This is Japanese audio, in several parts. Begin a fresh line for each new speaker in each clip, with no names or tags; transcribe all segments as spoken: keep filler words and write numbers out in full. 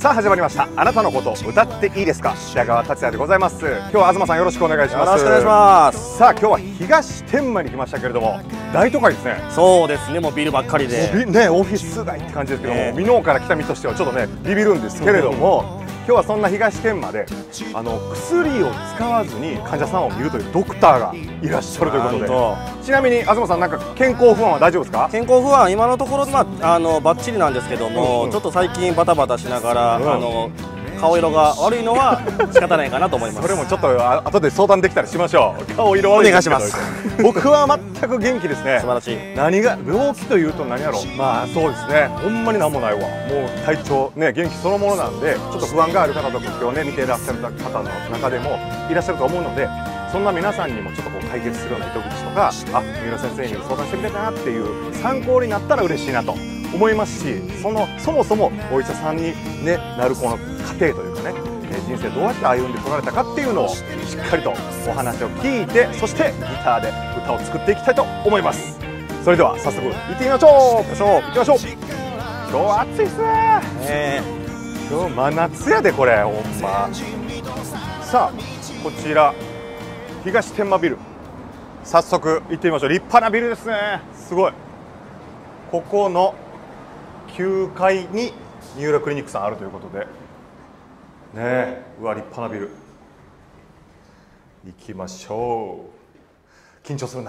さあ始まりました。あなたのこと歌っていいですか。白川達也でございます。今日は東さんよろしくお願いします。
よろしくお願いします。
さあ今日は東天満に来ましたけれども、大都会ですね。
そうですね、もうビルばっかりで
ね、オフィス街って感じですけども、箕面から来た身としてはちょっとねビビるんですけれども、今日はそんな東天満であの薬を使わずに患者さんを見るというドクターがいらっしゃるということで、ちなみに東さん、なんか健康不安は大丈夫ですか？
健康不安今のところ、まあ、あのバッチリなんですけども、
うんうん、
ちょっと最近バタバタしながら、
うん、
あの顔色が悪いのは仕方ないかなと思います。
それもちょっと後で相談できたりしましょう。顔色悪い
お願いします。
僕は全く元気ですね。
素晴らしい。
何が病気というと何やろう。まあそうですね、ほんまになんもないわ。もう体調ね、元気そのものなんで、ちょっと不安がある方とか今日ね見ていらっしゃる方の中でもいらっしゃると思うので、そんな皆さんにもちょっとこう解決するような糸口とか、あ、三浦先生に相談してくれたなっていう参考になったら嬉しいなと思いますし、そのそもそもお医者さんに、ね、なるこの過程というかね、人生どうやって歩んでこられたかっていうのをしっかりとお話を聞いて、そしてギターで歌を作っていきたいと思います。それでは早速行ってみましょう。行きましょう。今日は暑いっすね。えー、今日真夏やでこれほんま。さあこちら東天満ビル、早速行ってみましょう。立派なビルですね。すごい。ここのきゅうかいに三浦クリニックさんあるということでねえ、うわ立派なビル。行きましょう。緊張するな。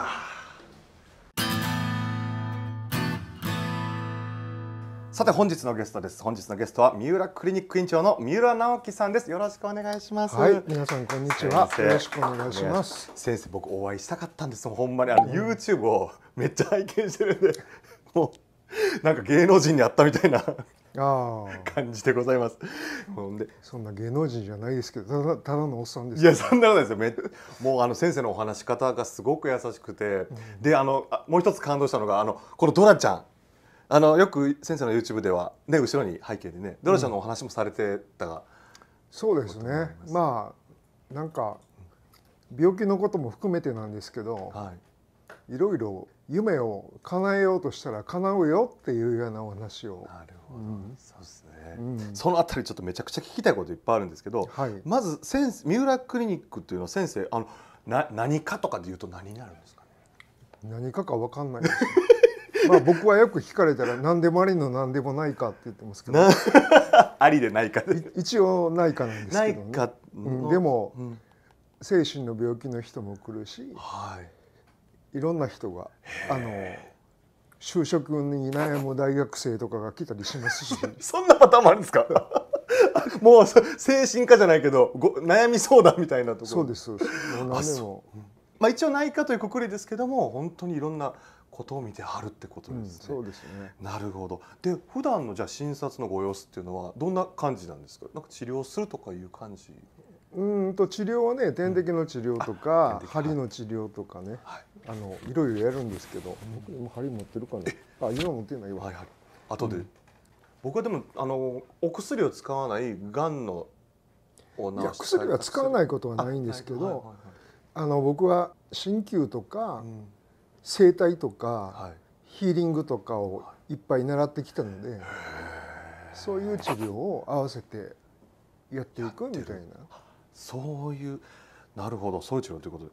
さて本日のゲストです。本日のゲストは三浦クリニック院長の三浦直樹さんです。よろしくお願いします。
はい、皆さんこんにちは。よろしくお願いします。
先生、僕お会いしたかったんです。ほんまにあの、うん、YouTube をめっちゃ拝見してるんで、もうなんか芸能人に会ったみたいな感じでございます。ほんで
そんな芸能人じゃないですけど、ただただのおっさんです。
いやそんなことないですよ。めもうあの先生のお話し方がすごく優しくて、うん、であのもう一つ感動したのがあのこのドラちゃん、あのよく先生の YouTube ではね後ろに背景でねドラちゃんのお話もされてたが、うん、
そうですね。まあなんか病気のことも含めてなんですけど、はい、いろいろ夢を叶えようとしたら叶うよっていうようなお話を。
なるほど、うん、そうですね、うん、そのあたりちょっとめちゃくちゃ聞きたいこといっぱいあるんですけど、はい、まず先生三浦クリニックっていうのは先生あのな何かとかでいうと何になるんですかね。
何かか分かんないですまあ僕はよく聞かれたら何でもありの何でもないかって言ってますけど
ありでないか
一応ないかなんですけどね。
ないか、
うん、でも、うん、精神の病気の人も来るし、はい、いろんな人があの就職に悩む大学生とかが来たりしますし
そんなパターンもあるんですかもう精神科じゃないけどご悩み相談みたいなところ。
そうです。もう何でも
まあ一応内科というくくりですけども、本当にいろんなことを見てはるってことですね。
うん、そうですね。
なるほど。で普段のじゃあ診察のご様子っていうのはどんな感じなんですか。なんか治療するとかいう感じ。
うんと治療はね、点滴の治療とか、うん、針の治療とかね、はい、あのいろいろやるんですけど、僕今針持ってるかな。あ、今持ってないわ。
はいはい。後で、うん、僕はでもあのお薬を使わないがんのを治す。
いや薬は使わないことはないんですけど、あの僕は鍼灸とか、うん、整体とか、はい、ヒーリングとかをいっぱい習ってきたので、そういう治療を合わせてやっていくみたいな。
そういう、なるほど、そういう治療ということで。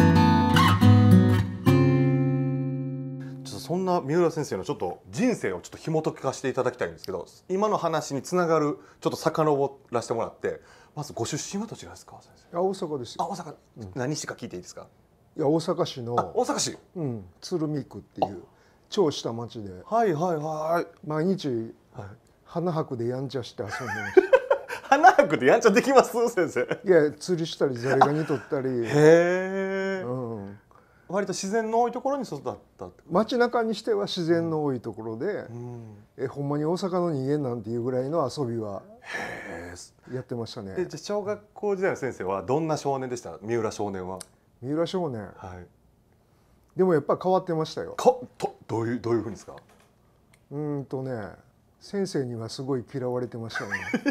ちょっとそんな三浦先生のちょっと人生をちょっと紐解かせていただきたいんですけど、今の話につながるちょっと遡らせてもらって、まずご出身はどちらですか、先生。
あ、大阪です。
あ、大阪、うん、何市か聞いていいですか。
いや、大阪市の
大阪市、
うん、鶴見区っていう超下町で、
はいはいはい、
毎日、はい、花博でやんちゃして遊んでました
花博でやんちゃできます先生。
いや、釣りしたりザリガニ取ったり
へえ、うん、割と自然の多いところに育ったって
街中にしては自然の多いところで、うん、えほんまに大阪の人間なんていうぐらいの遊びはやってましたね。
えじゃあ小学校時代の先生はどんな少年でした。三浦少年は。
三浦少年、
はい、
でもやっぱ変わってましたよ。
かとどういうどういうふうにですか。
うんとね、先生にはすごい嫌われてましたね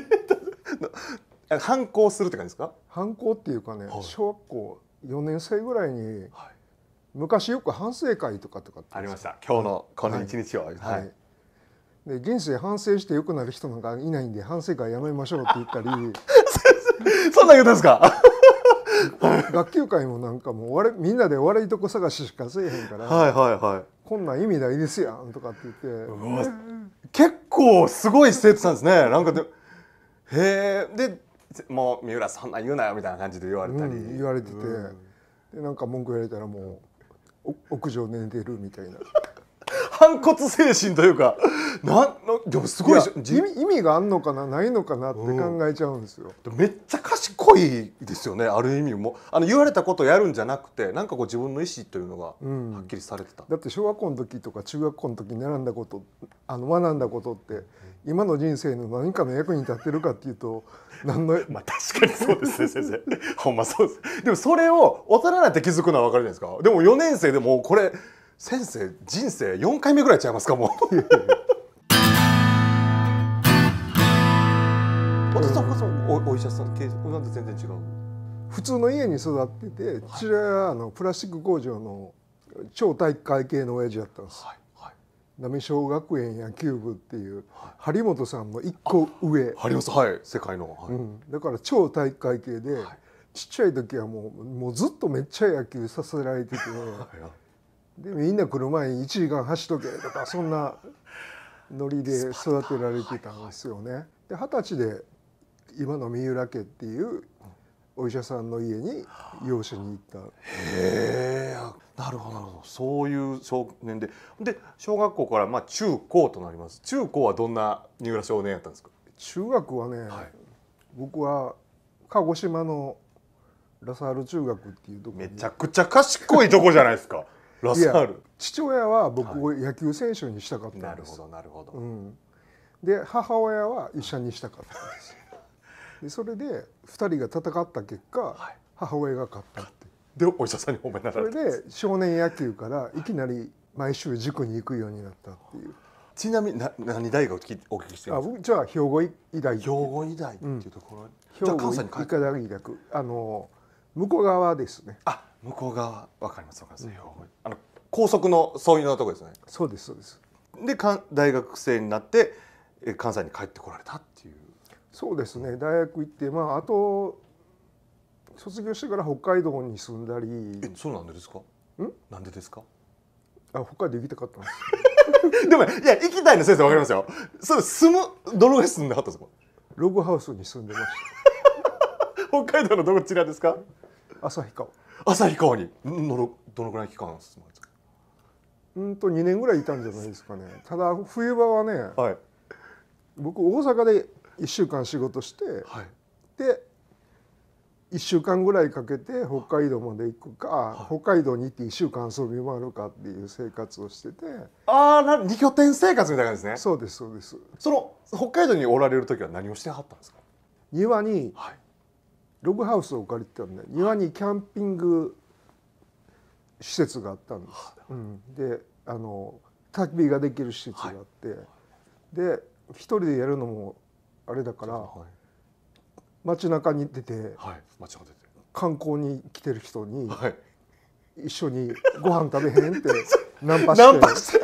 反抗するって感じですか。
反抗っていうかね、はい、小学校よねん生ぐらいに、はい、昔よく反省会とかとかって
ありました。今日のこの一日を、はい
はい、 で人生反省して良くなる人なんかいないんで反省会やめましょうって言ったり
そんな言うんですか？
学級会もなんかもう悪いみんなで悪いとこ探ししかせえへんから、
はいはいはい。
こんなん意味ないですやんとかって言って、
うわ結構すごい生徒さんですね。なんかでへえでもう三浦そんな言うなよみたいな感じで言われたり、
うん、言われてて、でなんか文句言われたらもう屋上で寝てるみたいな
反骨精神というかなんでもすごい
い意味意味があんのかなないのかなって考えちゃうんですよ、
うん、めっちゃ賢いですよね。ある意味もあの言われたことをやるんじゃなくてなんかこう自分の意思というのがはっきりされてた、うん、
だって小学校の時とか中学校の時に学んだことあの学んだことって、うん、今の人生の何かの役に立ってるかっていうと何の
まあ確かにそうですね先生ほんまそうです。でもそれを大人になって気づくのは分かるじゃないですか。でもよねん生でもこれ先生人生よんかいめぐらいちゃいますかもうお父さんこそ お, お医者さんなんで全然違う？
普通の家に育ってて父親はあのプラスチック工場の超体育会系の親父だったんです、はいはい、浪小学園野球部っていう、はい、張本さんのいっこ上
張本さんはい世界の、はい、
うん、だから超体育会系で、はい、ちっちゃい時はもう、もうずっとめっちゃ野球させられてて、でみんな来る前にいちじかん走っとけとかそんなノリで育てられてたんですよね。で二十歳で今の三浦家っていうお医者さんの家に養子に行った。へ
え、なるほどなるほど。そういう少年で、で小学校からまあ中高となります。中高はどんな三浦少年やったんですか？
中学はね、はい、僕は鹿児島のラサール中学っていうところに。
めちゃくちゃ賢いとこじゃないですか。ラサール。
父親は僕を野球選手にしたかったんです。
なるほどなるほど。
うん、で母親は医者にしたかったんです。でそれでふたりが戦った結果、はい、母親が勝ったって。
でお医者さんに褒められた。
それで少年野球からいきなり毎週塾に行くようになったっていう。
ちなみにな何大学お聞きしてるんですか？
あ、僕じゃあ兵庫医大。
兵庫医大っていうところ。うん、
じゃあ関西に帰って。医科大学あの向こう側ですね。
あ、向こう側わかりますわかります。うん、あの高速のそういうのとこですね。
そうですそうです。
で大学生になって関西に帰ってこられたっていう。
そうですね。大学行ってまああと卒業してから北海道に住んだり。
え、そうなんでですか？ん？なんでですか？
あ、北海道行きたかったんです。
でもいや行きたいの先生わかりますよ。それ住むどのぐらい住んではったんですか？
ログハウスに住んでました。
北海道のどちらですか？
旭川。
旭川にのどのぐらい期間住まれですか？
うんとにねんぐらいいたんじゃないですかね。ただ冬場はね、はい、僕大阪でいっしゅうかん仕事して、はい、でいっしゅうかんぐらいかけて北海道まで行くか、はい、北海道に行っていっしゅうかん遊び回るかっていう生活をしてて。
ああ、なに拠点生活みたいな感じですね。
そうですそうです。
その北海道におられる時は何をしてはったんですか？
庭に、はい、ログハウスを借りてたんで庭にキャンピング施設があったんです。うん、であの焚き火ができる施設があって、はい、で一人でやるのもあれだから、はい、街中に出て、はい、街中出て観光に来てる人に、はい、一緒にご飯食べへんってナンパして。ナンパして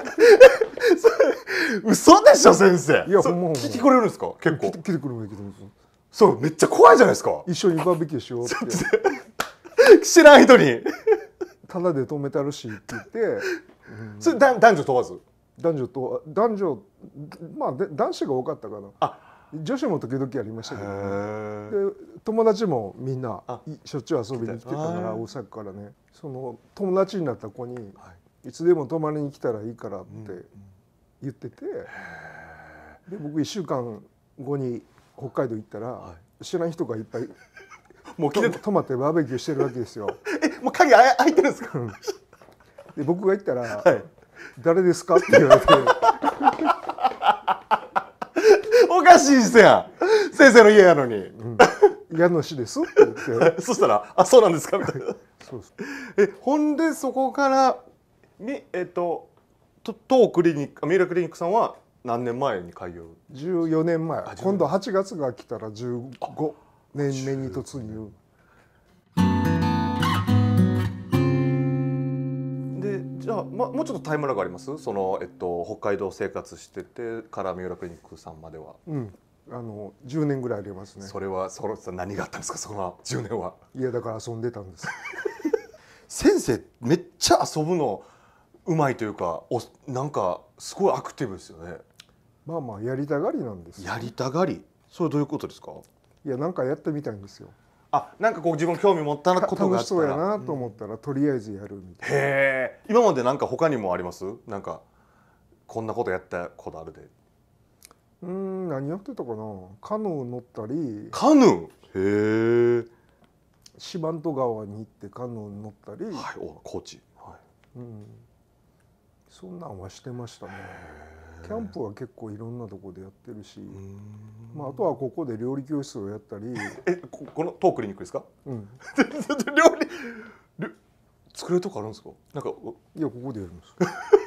嘘でしょ先生。
いやほんまほんま。
聞き来れるんですか？結構。
来てくるんだけど。
そうめっちゃ怖いじゃないですか。
一緒にバーベキューしようって。
知らん人に。
ただで止めたるしって言って、うん、
それ男女問わず？
男女と男女まあ男子が多かったかな。あ、女子も時々ありましたけど、ね、で友達もみんなしょっちゅう遊びに来てたから大阪からね、その友達になった子に、はい、いつでも泊まりに来たらいいからって言ってて、で僕いっしゅうかんごに北海道行ったら、はい、知らん人がいっぱいもう来て泊まってバーベキューしてるわけですよ。
え、もう鍵開いてるんですか？
で僕が行ったら、はい、誰ですかって言われて
おかしいっすやん先生の家やのに、うん、
家主ですって言って
そしたらあそうなんですかみたいなそうですえほんでそこからみえっと当クリニック三浦クリニックさんは何年前に開業？
じゅうよねんまえ。今度はちがつが来たらじゅうごねんめに突入
でじじゃあ、ま、もうちょっとタイムラグあります？その、えっと、北海道生活しててから三浦クリニックさんまでは。
うん、あのじゅうねんぐらいありますね。
それはその何があったんですか、そのじゅうねんは。
いやだから遊んでたんです。
先生めっちゃ遊ぶのうまいというか、おなんかすごいアクティブですよね。
まあまあやりたがりなんですよ。
やりたがり、それどういうことですか？
いやなんかやってみたいんですよ。
あ、なんかこう自分興味持ったことがあったら、
楽しそうやなと思ったら、うん、とりあえずやるみたいな。
へえ。今までなんか他にもあります？なんかこんなことやったことあるで。
うーん、何やってたかな。カヌー乗ったり。
カヌー。へえ。
四万十川に行ってカヌー乗ったり。
はい、お、高知。はい。
うん。そんなんはしてましたね。キャンプは結構いろんなとこでやってるし、まあ、あとはここで料理教室をやったり。
え、ここの当クリニックですか？
うん。
料理作れるとこあるんですか？なんか
いやここでやるんです。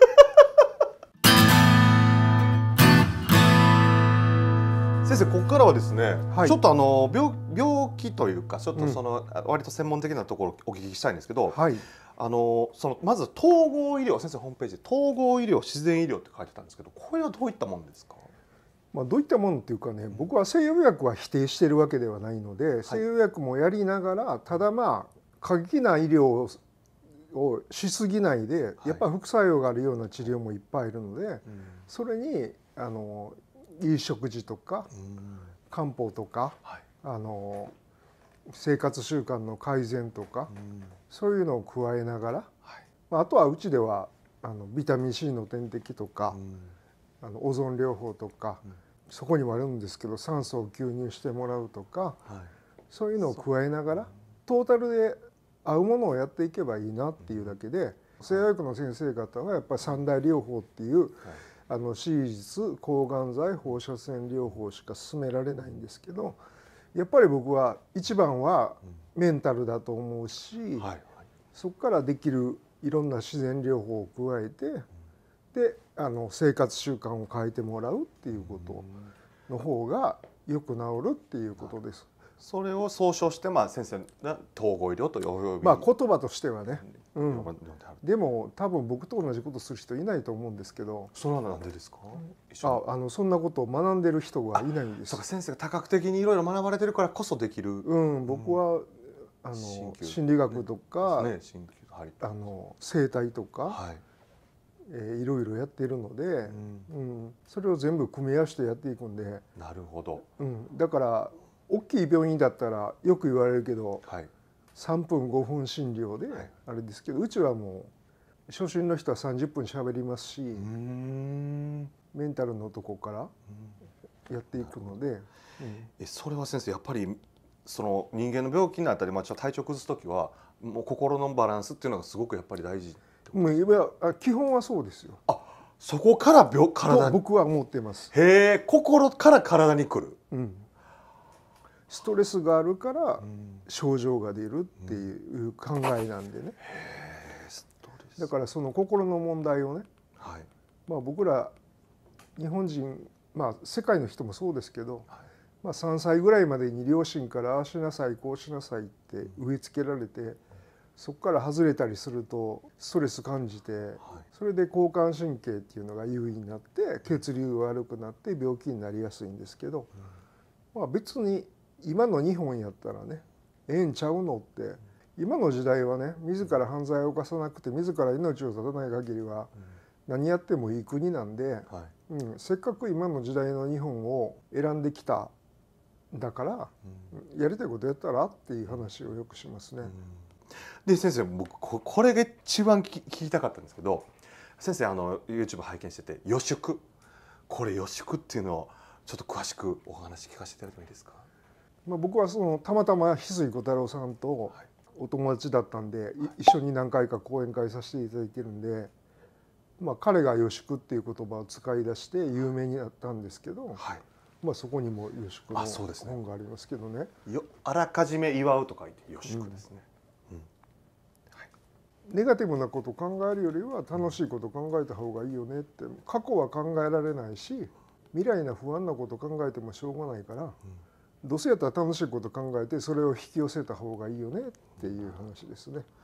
先生、ここからはですね、
はい、
ちょっとあの 病, 病気というかちょっとその、うん、割と専門的なところをお聞きしたいんですけど、はい、あのそのまず統合医療、先生ホームページで統合医療自然医療って書いてたんですけど、これはどういったものですか？
まあ、どういったものっていうかね、僕は西洋薬は否定してるわけではないので、はい、西洋薬もやりながら、ただまあ過激な医療をしすぎないで、はい、やっぱり副作用があるような治療もいっぱいいるので、うん、それにあのいい食事とか、うん、漢方とか、はい、あの生活習慣の改善とか、うん、そういうのを加えながら、はい、まあ、あとはうちではあのビタミン C の点滴とか、うん、あのオゾン療法とか、うん、そこにもあるんですけど酸素を吸入してもらうとか、はい、そういうのを加えながらトータルで合うものをやっていけばいいなっていうだけで、西洋薬の先生方はやっぱり三大療法っていう、はい、あの手術、抗がん剤、放射線療法しか進められないんですけど、やっぱり僕は一番はメンタルだと思うし、はいはい、そこからできるいろんな自然療法を加えて、であの生活習慣を変えてもらうっていうことの方がよく治るっていうことです。
それを総称して、まあ、先生が統合医療と呼び、
まあ言葉としてはね、うん、でも多分僕と同じことする人いないと思うんですけど。
それはなんでですか？
あ、あのそんなことを学んでる人はいないんです。
そうか、先生が多角的にいろいろ学ばれてるからこそできる。
うん、僕は、うん、あの心理学とか、ねね、あの生態とか、はい、えー、いろいろやっているので、うんうん、それを全部組み合わせてやっていくんで。
なるほど、
うん、だから大きい病院だったらよく言われるけど、はい、さんぷんごふん診療であれですけど、はい、うちはもう初診の人はさんじゅっぷんしゃべりますし、うーん、メンタルのとこからやっていくので、うん、
えそれは先生やっぱりその人間の病気になったり、まあ、ちょっと体調崩す時はもう心のバランスっていうのがすごくやっぱり大事ってことですか？
いや基本はそうですよ。
あ、そこから病体に、
僕は思ってます。
へえ、心から体に来る、うん、
ストレスがあるから症状が出るっていう考えなんでね、だからその心の問題をね、はい、まあ僕ら日本人、まあ世界の人もそうですけど、はい、まあさんさいぐらいまでに両親からああしなさいこうしなさいって植え付けられて、そこから外れたりするとストレス感じて、はい、それで交感神経っていうのが優位になって血流が悪くなって病気になりやすいんですけど、うん、まあ別に今の日本やったらね、ええんちゃうのって、今の時代はね、自ら犯罪を犯さなくて自ら命を絶たない限りは何やってもいい国なんで、はい、うん、せっかく今の時代の日本を選んできたんだから、うん、やりたいことやったらっていう話をよくしますね。うん、
で先生、僕これが一番聞きたかったんですけど、先生あの YouTube 拝見してて予宿、これ予宿っていうのをちょっと詳しくお話聞かせていただいてもいいですか？
まあ僕はそのたまたま翡翠小太郎さんとお友達だったんで、一緒に何回か講演会させていただいてるんで、まあ、彼が予宿っていう言葉を使い出して有名になったんですけど、はい、まあそこにも予宿の本がありますけどね。
よあらかじめ祝うと書いて予宿ですね。うんうん
はい、ネガティブなことを考えるよりは楽しいことを考えた方がいいよねって。過去は考えられないし、未来の不安なことを考えてもしょうがないから、うん、どうせやったら楽しいこと考えてそれを引き寄せた方がいいよねっていう話ですね。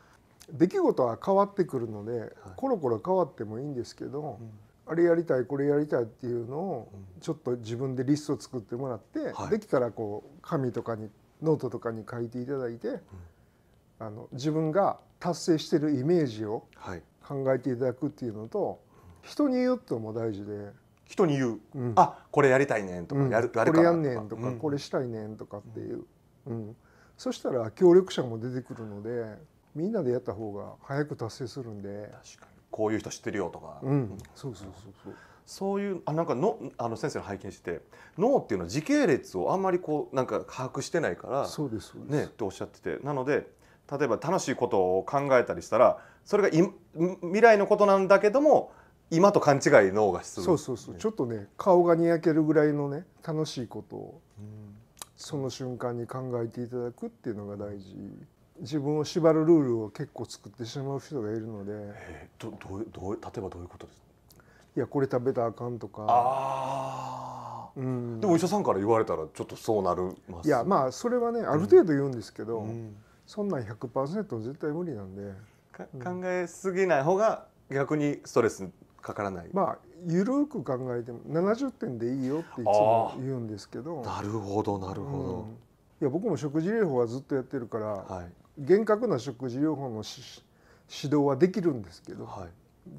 出来事は変わってくるので、はい、コロコロ変わってもいいんですけど、うん、あれやりたいこれやりたいっていうのをちょっと自分でリストを作ってもらって、はい、できたらこう紙とかにノートとかに書いていただいて、うん、あの自分が達成してるイメージを考えていただくっていうのと、人に言うってのも大事で。
人に言う、うん、あ、これやりたいねんとか、うん、やる、やるかなとか、これやんねんとか、うん、これしたいねんとかっていう、うん、そしたら協力者も出てくるので、みんなでやった方が早く達成するんで。 確かにこういう人知ってるよとか、
うん、そうそうそうそう、
そういう、あ、なんかのあの先生の拝見して脳っていうのは時系列をあんまりこうなんか把握してないから、
そうですそうです
ねっておっしゃってて、なので例えば楽しいことを考えたりしたら、それがい未来のことなんだけども今と勘違い脳がする。
そうそうそう、ちょっとね顔がにやけるぐらいのね楽しいことを、うん、その瞬間に考えていただくっていうのが大事。自分を縛るルールを結構作ってしまう人がいるので。
えー、どどうどう例えばどういうことですか？
いやこれ食べたらあかんとか。
ああ、
うん、
でもお医者さんから言われたらちょっとそうなるます。
いやまあそれはねある程度言うんですけど、うん、そんなん ひゃくパーセント 絶対無理なんで、
うん、考えすぎない方が逆にストレスかからない。
まあ緩く考えてもななじゅってんでいいよっていつも言うんですけど。
なるほどなるほど、うん、
いや僕も食事療法はずっとやってるから、はい、厳格な食事療法の指導はできるんですけど、はい、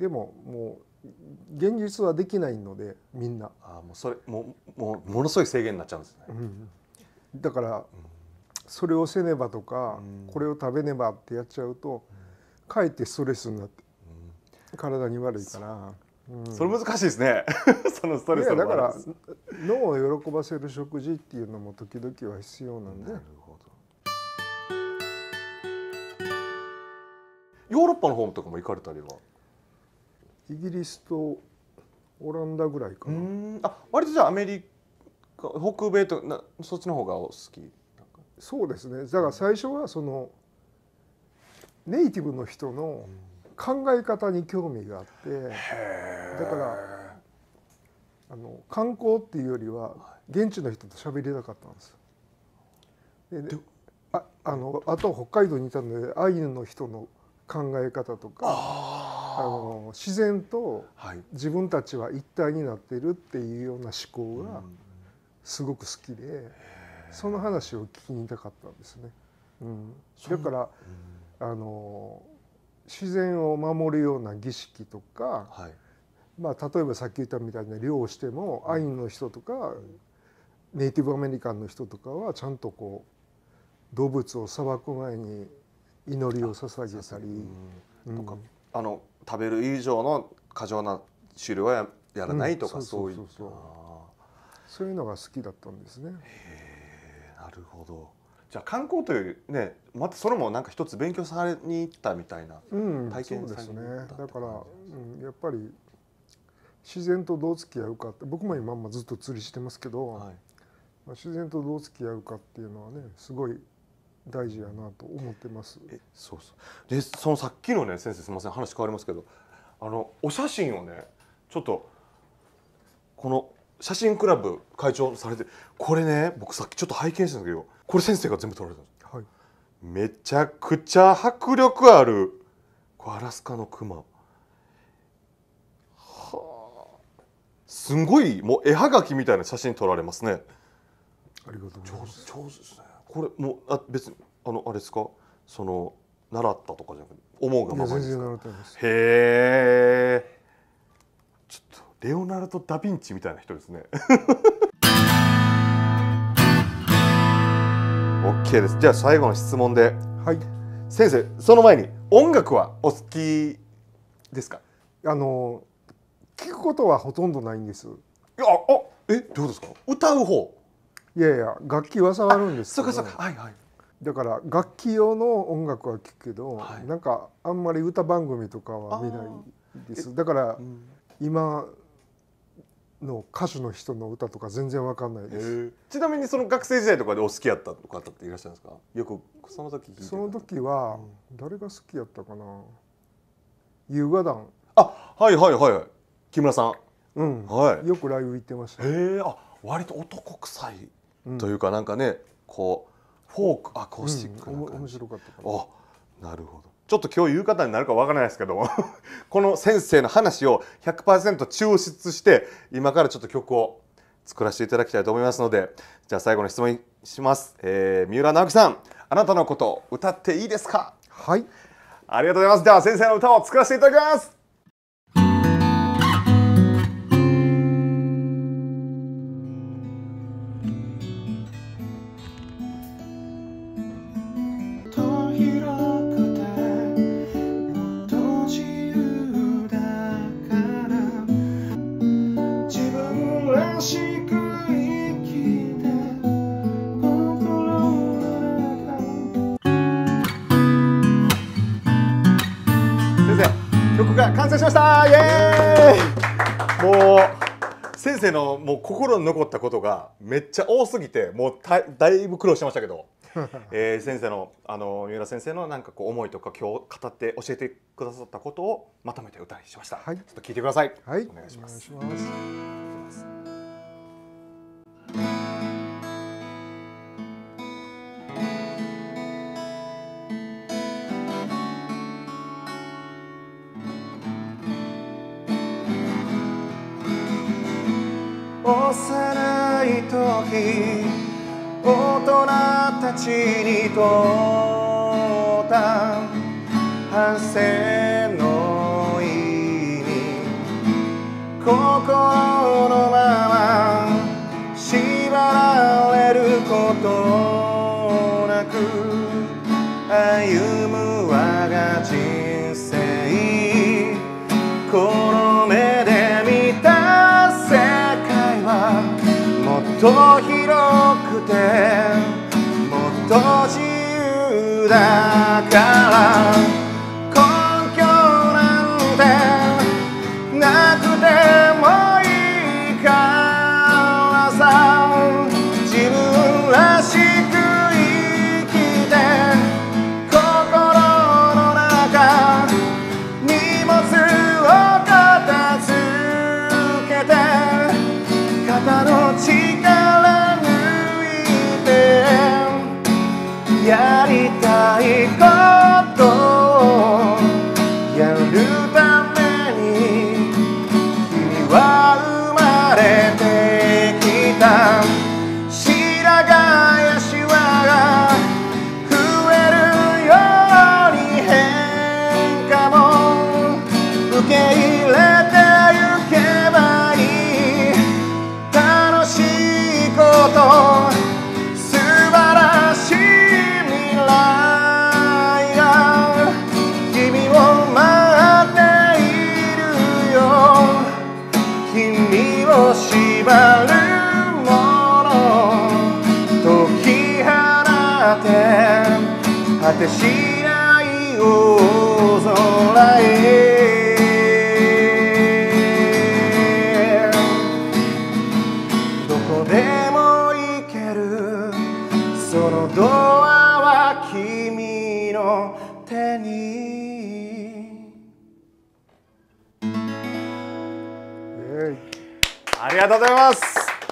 でももう現実はできないのでみんな。
あ、もうそれもうもうものすごい制限になっちゃうんですね、うん、
だから、うん、それをせねばとか、うん、これを食べねばってやっちゃうと、うん、かえってストレスになって、うん、体に悪いから。
うん、それ難しいですねそのストレスの
だから脳を喜ばせる食事っていうのも時々は必要なんで。なるほど。
ヨーロッパの方とかも行かれたりは？
イギリスとオランダぐらいかな。うん、
あ、割とじゃあアメリカ北米となそっちの方がお好き？
そうですね。だから最初はそのネイティブの人の考え方に興味があって、だからあの観光っていうよりは現地の人と喋りたかったんです。ででああのあと北海道にいたのでアイヌの人の考え方とか、あの自然と自分たちは一体になってるっていうような思考がすごく好きで、その話を聞きに行きたかったんですね。うん、だから、うん、あの自然を守るような儀式とか、はい、まあ、例えばさっき言ったみたいな漁をしても、うん、アイヌの人とか、うん、ネイティブアメリカンの人とかはちゃんとこう動物をさばく前に祈りを捧げたり、
うん、とか、あの食べる以上の過剰な種類は や, やらないとか、そういう
そういうのが好きだったんですね。
へー、なるほど。じゃあ観光というね、またそれもなんか一つ勉強されに行ったみたいな体験されに行った、うん、そうですね。
だから、うん、やっぱり自然とどう付き合うかって、僕も今もずっと釣りしてますけど、はい、まあ、自然とどう付き合うかっていうのはねすごい大事やなと思ってます。
え、そうそう。でそのさっきのね先生、すみません話変わりますけど、あのお写真をねちょっとこの写真クラブ会長されて、これね僕さっきちょっと拝見したんだけど、これ先生が全部撮られたんです。はい、めちゃくちゃ迫力あるアラスカのクマ。はあ、すごいもう絵はがきみたいな写真撮られますね。
ありがとうございます。
上手、上手ですね。これもうあ別にあのあれですか、その習ったとかじゃなくて思うがままにですか？
全然習ってないです。
へえ。ちょっとレオナルド・ダ・ヴィンチみたいな人ですね。OK です。じゃあ最後の質問で、はい、先生その前に音楽はお好きですか？
あの聞くことはほとんどないんです。い
や、あ、え、どうですか？歌う方？
いやいや、楽器は触るんですけど。
そうかそうか、はいはい。だ
から楽器用の音楽は聴くけど、はい、なんかあんまり歌番組とかは見ないです。だから、うん、今の歌手の人の歌とか全然わかんないです。
ちなみにその学生時代とかでお好きやった方っていらっしゃるんですか？よくその時聞いてた。
その時は誰が好きやったかな。優雅団。
あ、はいはいはいはい。木村さん。
うん。はい。よくライブ行ってました。
へえ、あ、割と男臭いというか、なんかね、こうフォークアコースティックな感じ。
面白かったか
な。あ、なるほど。 ちょっと今日言う方になるかわからないですけどもこの先生の話を ひゃくパーセント 抽出して今からちょっと曲を作らせていただきたいと思いますので、じゃあ最後の質問します、えー、三浦直樹さん、あなたのこと歌っていいですか？
はい、
ありがとうございます。では先生の歌を作らせていただきます。曲が完成しました。イエーイ。もう先生のもう心に残ったことがめっちゃ多すぎて、もうだだいぶ苦労してましたけど、えー、先生のあの三浦先生のなんかこう思いとか今日語って教えてくださったことをまとめて歌にしました。はい、ちょっと聞いてください。
はい、
お願いします。
お願いします。
幼い時、大人たちにとった反省の意味、心のまま縛られることなく歩む我が人生、この目で見た世界はもっと広くてもっと自由だから、根拠なんてなくてもいいからさ、自分らしく生きて心の中荷物を片付けて肩の力抜いてやりたいことをやるために君は生まれてきた。白髪やシワが増えるように変化も受け入れてゆけばいい。楽しいこと素晴らしい未来が君を待っているよ。君を縛るもの解き放て果てしない大空へ。どこでも行けるそのドアは君の手に。
えい、
ありがとうございます。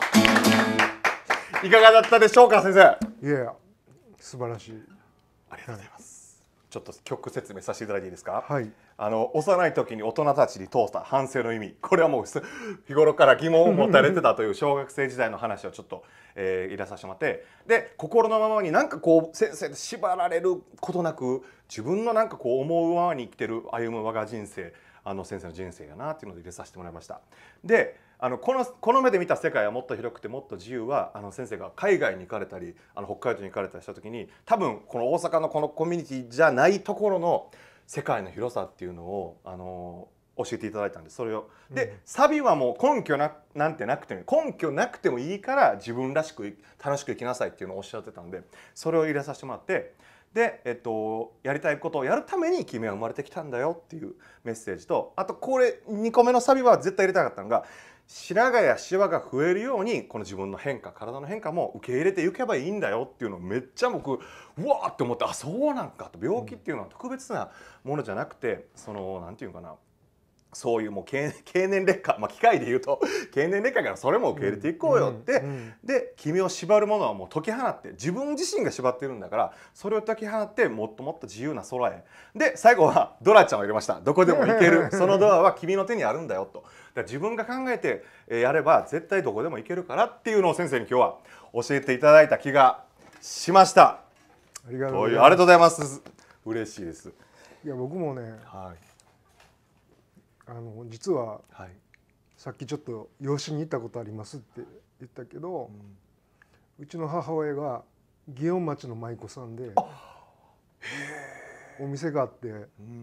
いかがだったでしょうか先生。
いや、素晴らしい。
ありがとうございます。ちょっと曲説明させていただいていいですか。
はい。
あの幼い時に大人たちに通した反省の意味、これはもう日頃から疑問を持たれてたという小学生時代の話をちょっと、えー、入れさせてもらって、で心のままになんかこう先生で縛られることなく自分のなんかこう思うままに生きてる歩む我が人生、あの先生の人生やなっていうので入れさせてもらいました。であのこのこの目で見た世界はもっと広くてもっと自由は、あの先生が海外に行かれたりあの北海道に行かれたりした時に、多分この大阪のこのコミュニティじゃないところの世界の広さっていうのをあの教えていただいたんです。それをで、うん、サビはもう根拠ななんてなくても根拠なくてもいいから自分らしく楽しく生きなさいっていうのをおっしゃってたんで、それを入れさせてもらって、で、えっと、やりたいことをやるために君は生まれてきたんだよっていうメッセージと、あとこれにこめのサビは絶対入れたかったのが、白髪やシワが増えるようにこの自分の変化、体の変化も受け入れていけばいいんだよっていうのをめっちゃ僕うわーって思って、あそうなんかと、病気っていうのは特別なものじゃなくて、そのなんていうかな、 そういうもう経経年劣化、まあ、機械で言うと経年劣化からそれも受け入れていこうよって、うんうん、で君を縛るものはもう解き放って、自分自身が縛ってるんだからそれを解き放ってもっともっと自由な空へ。で最後はドラちゃんを入れました。どこでも行けるそのドアは君の手にあるんだよと。だから自分が考えてやれば絶対どこでも行けるからっていうのを先生に今日は教えていただいた気がしました。
ありがとう
ございます。嬉しいです。
いや僕もね、はい、あの実は、はい、さっきちょっと養子に行ったことありますって言ったけど、うん、うちの母親が祇園町の舞妓さんでお店があって、うん、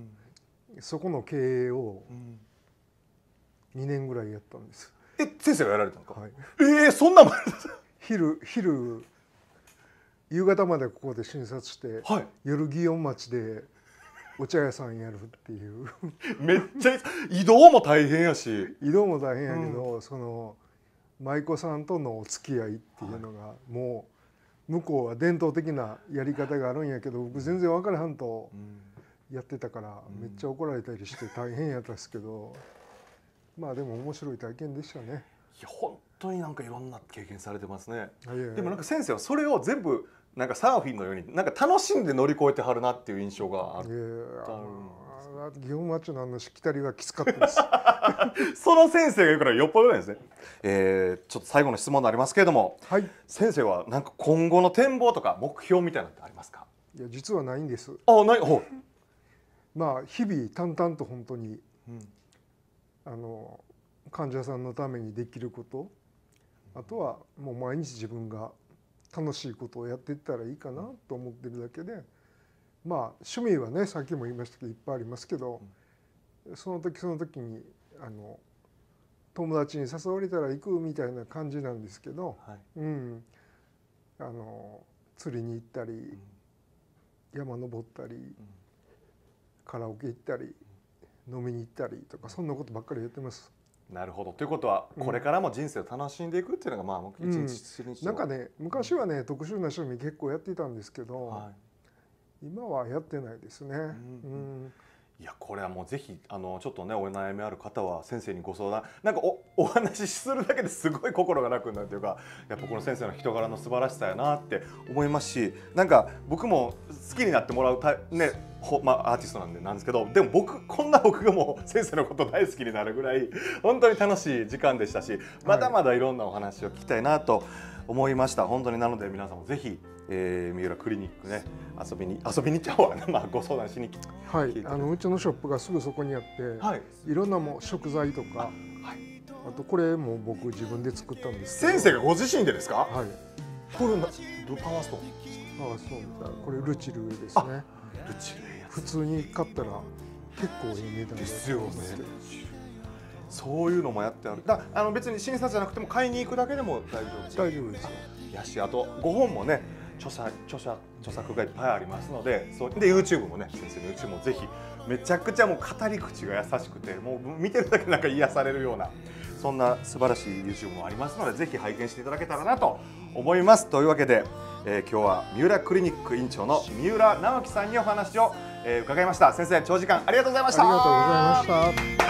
そこの経営をにねんぐらいやったんです。
え、先生がやられたんですか？はい、えー、そんな
昼昼夕方までここで診察して、はい、夜祇園町でお茶屋さんやるっていう
めっちゃ移動も大変やし
移動も大変やけど、うん、その舞妓さんとのお付き合いっていうのが、はい、もう向こうは伝統的なやり方があるんやけど僕全然分からはんとやってたから、うん、めっちゃ怒られたりして大変やったんですけど、まあでも面白い体験でしたね。
いや本当になんかいろんな経験されてますね。でもなんか先生はそれを全部なんかサーフィンのようになんか楽しんで乗り越えてはるなっていう印象がある。
祇園町のあのしきたりはきつかったです
その先生が言うからよっぽどなんですね。えー、ちょっと最後の質問になりますけれども、はい、先生はなんか今後の展望とか目標みたいなのってありますか？
いや実はないんです。
あ、ない。ほう。
まあ日々淡々と本当に、うん、あの患者さんのためにできること、あとはもう毎日自分が楽しいことをやっていったらいいかなと思ってるだけで、まあ趣味はねさっきも言いましたけどいっぱいありますけど、その時その時にあの友達に誘われたら行くみたいな感じなんですけど、はい、うん、あの釣りに行ったり、うん、山登ったり、うん、カラオケ行ったり、うん、飲みに行ったりとかそんなことばっかりやってます。
なるほど。ということはこれからも人生を楽しんでいくっていうのがまあ一日一日、
なんかね昔はね特殊な趣味結構やってたんですけど、はい、今はやってないですね。うん、うん、
いやこれはもうぜひあのちょっとねお悩みある方は先生にご相談、なんか お, お話しするだけですごい心が楽になるというか、やっぱこの先生の人柄の素晴らしさやなって思いますし、なんか僕も好きになってもらうたねまあ、アーティストなんでなんですけど、でも僕こんな僕がもう先生のこと大好きになるぐらい本当に楽しい時間でしたし、まだまだいろんなお話を聞きたいなと思いました。本当になので皆さんもぜひ、えー、三浦クリニックね遊びに遊びに行っちゃおうわ、まあ、ご相談しに来て、
はい、あのうちのショップがすぐそこにあって、はい、いろんなも食材とか、あ、はい、あとこれも僕自分で作ったんですけど。
先生がご自身でですか？はい。これなパワーストーン。
パワーストーンだ。これルチルですね。
ルチル。
普通に買ったら結構いい値段
ですよね。そういうのもやってある。だあの別に診察じゃなくても買いに行くだけでも大丈夫。
大丈夫ですよ。
やし、あとごほんもね著作著作著作がいっぱいありますので、そうで YouTube もね先生の YouTube もぜひ、めちゃくちゃもう語り口が優しくてもう見てるだけなんか癒されるようなそんな素晴らしい YouTube もありますので、ぜひ拝見していただけたらなと思います。というわけで、えー、今日は三浦クリニック院長の三浦直樹さんにお話を、えー、伺いました。先生長時間ありがとうございました。
ありがとうございました。